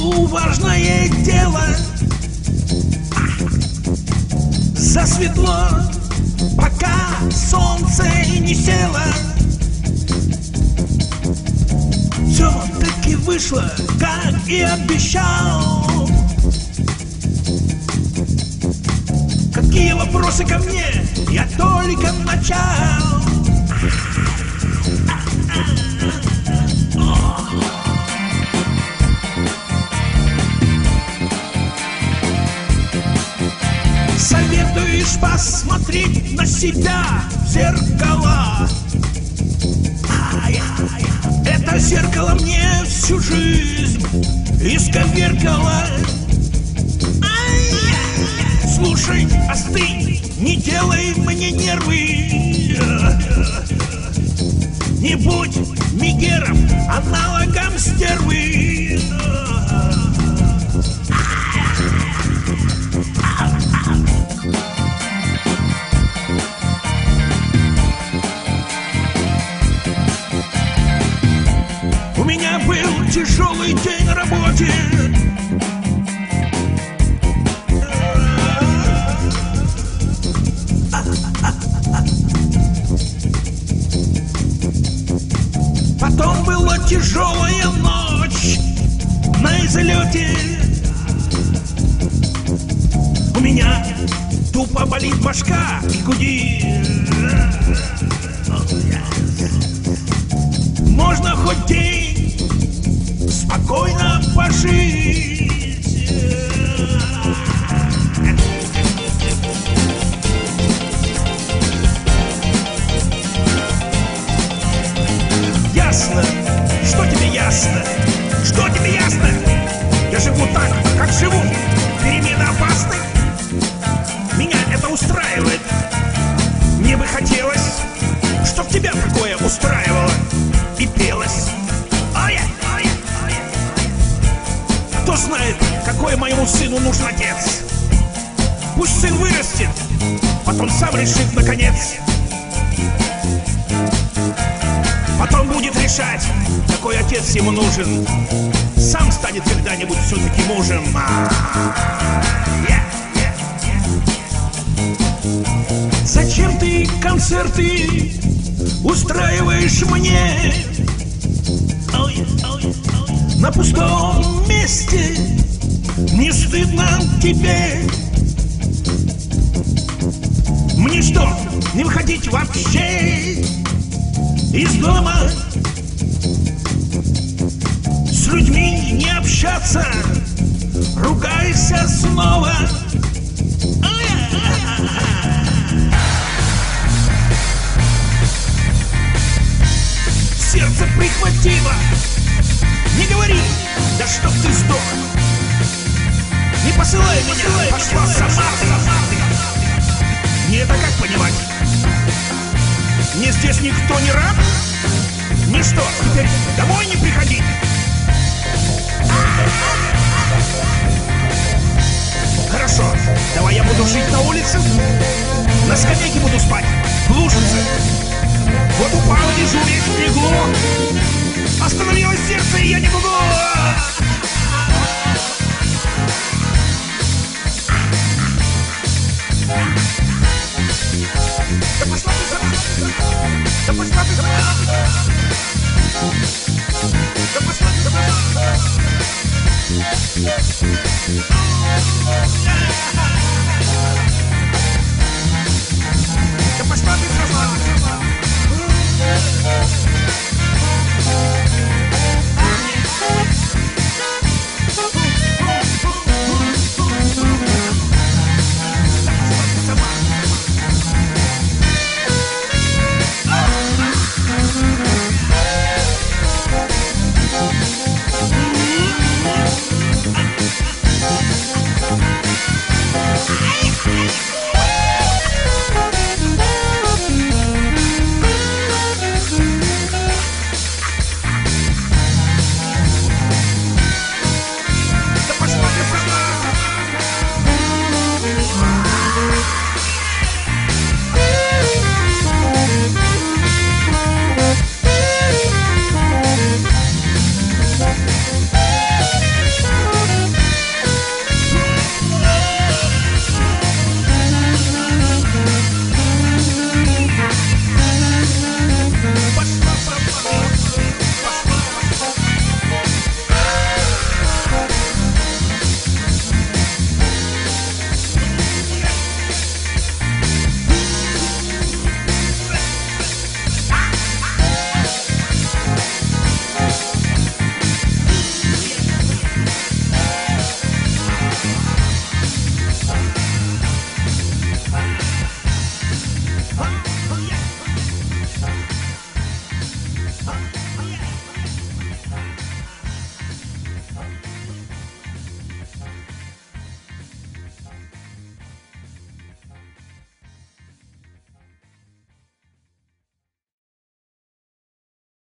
важное дело. Засветло, пока солнце не село. Все-таки вышло, как и обещал. Какие вопросы ко мне? Я только начал. Советуешь посмотреть на себя в зеркало. Это зеркало мне всю жизнь исковеркало. Слушай, остынь, не делай мне нервы. Не будь мигером, аналогом стервы. У меня был тяжелый день на работе. Потом была тяжелая ночь на излете. У меня тупо болит башка и гудит. Можно хоть день спокойно пожить. Ясно? Что тебе ясно? Что тебе ясно? Я живу так, как живу. Перемены опасны. Меня это устраивает. Мне бы хотелось, чтоб тебя такое устраивало и пелось. Кто знает, какой моему сыну нужен отец? Пусть сын вырастет, потом сам решит наконец. Потом будет решать, какой отец ему нужен. Сам станет когда-нибудь все-таки мужем. Зачем ты концерты устраиваешь мне на пустом месте? Не стыдно тебе? Мне что, не выходить вообще из дома? С людьми не общаться? Ругайся снова. Сердце прихватило. Не говори, да чтоб ты сдох. Не посылай меня, пошла сама ты. Не это как понимать? Мне здесь никто не рад? Мне что, теперь домой не приходить? Хорошо, давай я буду жить на улице. На скамейке буду спать, в лужице. Вот упало, лежу весь в снегу. Остановилось сердце, и я не могу. Да пошла ты сама. Да пошла ты сама. Да пошла ты сама. Да пошла ты сама.